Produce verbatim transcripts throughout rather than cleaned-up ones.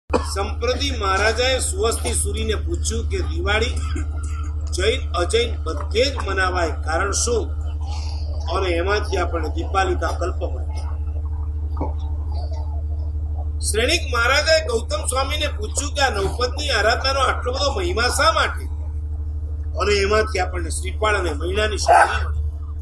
સંપ્રતિ મહારાજાએ સુવસ્તી સુરીને પૂછ્યું કે દિવાળી જૈન અજૈન બધે જ મનાવાય, કારણ શું? અને એમાંથી આપણને દીપાલિકા કલ્પ મળે. શ્રેણિક મહારાજાએ ગૌતમ સ્વામીને પૂછ્યું કે આ નવપદની આરાધનાનો આટલો બધો મહિમા શા માટે? અને એમાંથી આપણને શ્રીફળ અને મહિનાની શક્તિ મળી.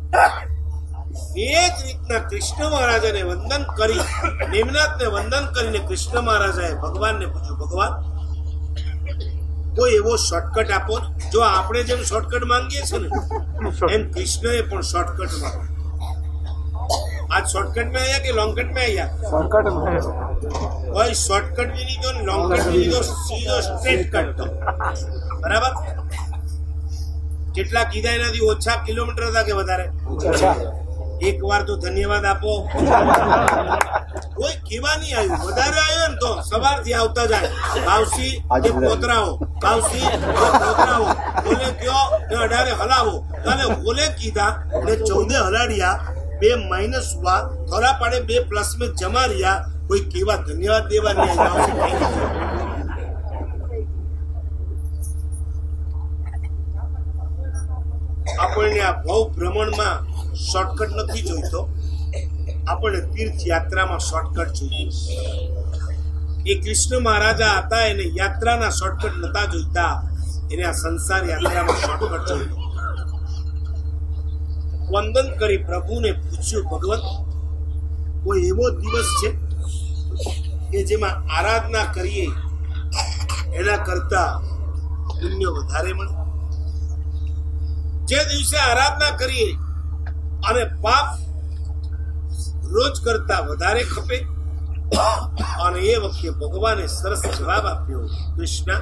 એ જ રીતના કૃષ્ણ મહારાજાને વંદન કરી, નિમનાથને વંદન કરીને કૃષ્ણ મહારાજાએ ભગવાનને પૂછ્યું, ભગવાન કોઈ એવો શોર્ટકટ આપો ને. જો આપણે જેમ શોર્ટકટ માંગીએ છીએ ને એમ કૃષ્ણએ પણ શોર્ટકટ માંગ્યો. आज शॉर्टकट में आया कि लॉन्ग कट में आया? शॉर्टकट में. भाई शॉर्टकट भी नहीं दो, लॉन्ग कट भी नहीं दो, सीधो स्ट्रेट कट दो. बराबर? કેટલા કીધા એનાથી ઓછા કિલોમીટર હતા કે વધારે? એક વાર તો ધન્યવાદ આપો. કોઈ કેવા નહીં આવ્યું, વધારે આવ્યો ને તો સવારથી આવતા જાય, ભાવસી કે પોતરાઓ, ભાવસી કે પોતરાઓ, બોલે કયો ને અઢારે હલાવો. અને બોલે કીધા ને ચૌદે હલાડિયા, બે માઇનસ हुआ, थोड़ा पड़े बे प्लस में जमा रिया. कोई केवा धन्यवाद देवा नहीं આવ્યા. આપણને આ ભવ ભ્રમણમાં શોર્ટકટ નથી જોઈતો, આપણને તીર્થ યાત્રામાં શોર્ટકટ જોઈએ. એ કૃષ્ણ મહારાજા હતા, એને યાત્રાના શોર્ટકટ નતા જોઈતા, એને આ સંસાર યાત્રામાં શોર્ટકટ જોઈતો. વંદન કરી પ્રભુને પૂછ્યું, ભગવત કોઈ એવો દિવસ છે કે જેમાં આરાધના કરીએ એના કરતા પુણ્ય વધારે મળે? જે દિવસે આરાધના કરીએ અને પાપ રોજ કરતા વધારે ખપે? અને એ વખતે ભગવાને સરસ જવાબ આપ્યો, કૃષ્ણ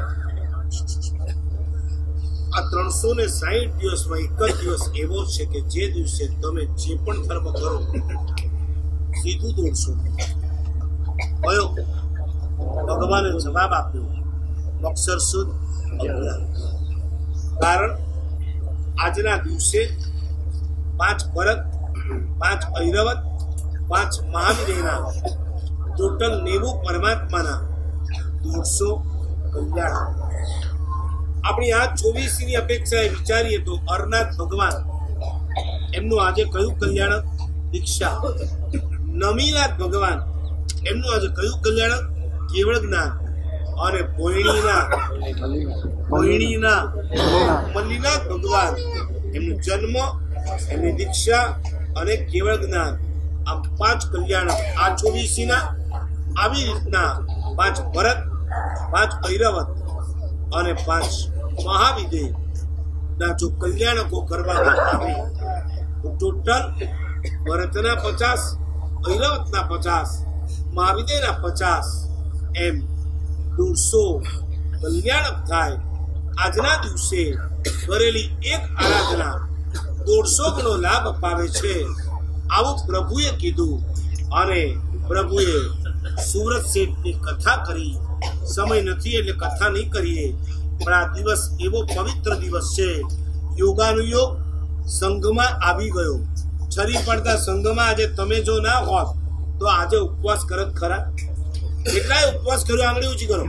આ ત્રણસો ને સાહીઠ દિવસમાં એક જ દિવસ એવો છે કે જે દિવસે તમે જે પણ ધર્મ કરો સીધું દોડશો. કયો? ભગવાને જવાબ આપ્યો, અક્ષર સુદ અજ્ઞાન. કારણ આજના દિવસે પાંચ ભરત, પાંચ ઐરવત, પાંચ મહાવીરના, ટોટલ નેવું પરમાત્માના, દોઢસો કલ્યાણ. આપણી આ ચોવીસ ની અપેક્ષાએ વિચારીએ તો અરનાથ ભગવાન એમનું આજે કયું કલ્યાણ? દીક્ષા. નમીનાથ ભગવાન એમનું આજે કયું કલ્યાણ? કેવળ જ્ઞાન. અને ભોયણીના ભોયણીના મલ્લીનાથ ભગવાન એમનો જન્મ, એમની દીક્ષા અને કેવળ જ્ઞાન. આ પાંચ કલ્યાણ આ ચોવીસી ના. આવી રીતના પાંચ ભરત, પાંચ ઐરવત અને પાંચ મહાવિદેય ના જો કલ્યાણકો કરવામાં આવે તો ટોટલ ભરતના પચાસ, ઐરવતના પચાસ, મહાવિદેયના પચાસ, એમ દોઢસો કલ્યાણક થાય. આજના દિવસે કરેલી એક આરાધના દોઢસો ગણો લાભ અપાવે છે, આવું પ્રભુએ કીધું. અને પ્રભુએ સુરત શેઠની કથા કરી. સમય નથી એટલે કથા નહીં કરીએ, પણ આ દિવસ એવો પવિત્ર દિવસ છે. યોગાનુયોગ સંઘમાં આવી ગયો. છરી પડતા સંઘમાં આજે તમે જો ના હોત તો આજે ઉપવાસ કરત ખરા? કેટલાય ઉપવાસ કર્યો? આંગળી ઊંચી કરો.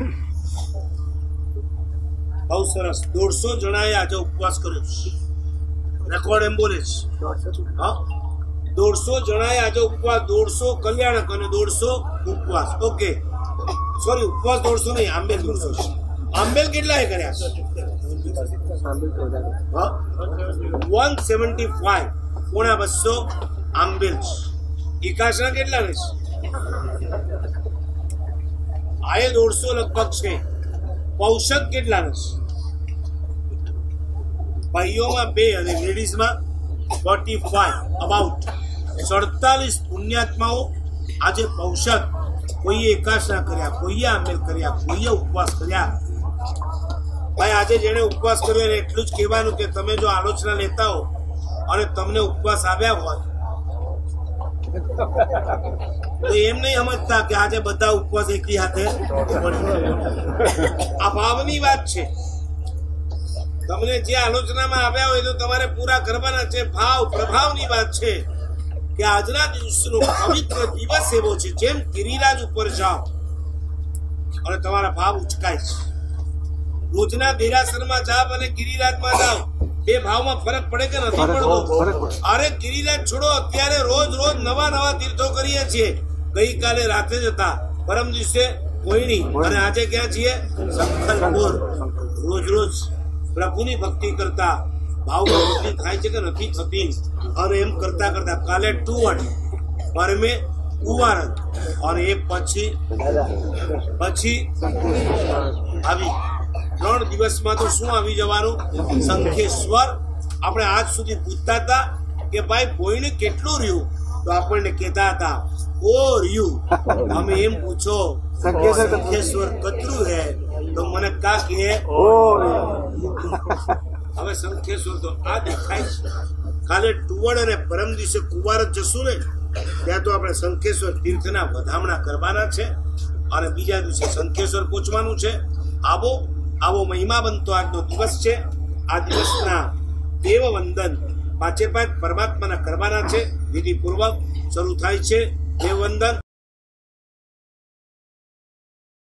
બહુ સરસ. દોઢસો જણાએ આજે ઉપવાસ કર્યો. રેકોર્ડ એમ બોલે છે. હા, દોઢસો જણાએ આજે ઉપવાસ. દોઢસો કલ્યાણક અને દોઢસો ઉપવાસ. ઓકે, સોરી, ઉપવાસ દોઢસો નહીં, આંબેલ દોઢસો છે. આંબેલ કેટલાએ કર્યા? વન સેવન્ટી ફાઈવ, પોણા બસો આંબેલ. એકાશના કેટલા ને? આ એ દોઢસો લગભગ છે. પૌષક કેટલા ને? ભાઈઓમાં બે અને લેડીઝમાં ફોર્ટી ફાઈવ, અબાઉટ સડતાલીસ પુણ્યાત્માઓ આજે પૌષક. કોઈએ એકાશના કર્યા, કોઈએ આંબેલ કર્યા, કોઈએ ઉપવાસ કર્યા. ભાઈ આજે જેને ઉપવાસ કર્યો એને એટલું જ કહેવાનું કે તમે જો આલોચના લેતા હો અને તમને ઉપવાસ આવ્યા હોય તો એમ નહીં સમજતા કે આજે બધા ઉપવાસ એકી હાથે. આ ભાવની વાત છે. તમને જે આલોચનામાં આવ્યા હોય તો તમારે પૂરા કરવાના છે. ભાવ પ્રભાવની વાત છે કે આજના દિવસનો પવિત્ર દિવસ એવો છે, જેમ ગિરિરાજ ઉપર જાઓ અને તમારા ભાવ ઉચકાય છે. રોજના દેરાસરમાં જાવ અને ગિરિરાજમાં જાવ, બે ભાવમાં ફરક પડે કે નથી પડતો? અરે ગિરિરાજ છોડો, અત્યારે રોજ રોજ નવા નવા તીર્થો કરીએ છીએ. ગઈકાલે રાતે જ હતા, પરમ દિવસે કોઈની, અને આજે ક્યાં છીએ? સંખલપુર. રોજ રોજ પ્રભુની ભક્તિ કરતા ભાવમાં વૃદ્ધિ થાય છે કે નથી થતી? અને એમ કરતા કરતા કાલે ટુવડ પરમે કુંવાર, અને એ પછી પછી આવી ત્રણ દિવસમાં તો શું આવી જવાનું? શંખેશ્વર. આપણે આજ સુધી પૂછતા હતા કે ભાઈ બોઈને કેટલું રહ્યું, તો આપણને કહેતા હતા ઓ રહ્યું. અમે એમ પૂછો શંખેશ્વર કતરું હે, તો મને કા કે હવે શંખેશ્વર તો આ દેખાય છે. કાલે ટુવડ અને પરમ દિવસે કુંવાર જ જશું ને, ત્યાં તો આપણે શંખેશ્વર તીર્થના વધામણા કરવાના છે, અને બીજા દિવસે શંખેશ્વર પહોંચવાનું છે. આવો આવો મહિમા બનતો આજનો દિવસ છે. આ દિવસના દેવ વંદન પાંચે પાંચ પરમાત્માના કરવાના છે. વિધિપૂર્વક શરૂ થાય છે દેવ વંદન.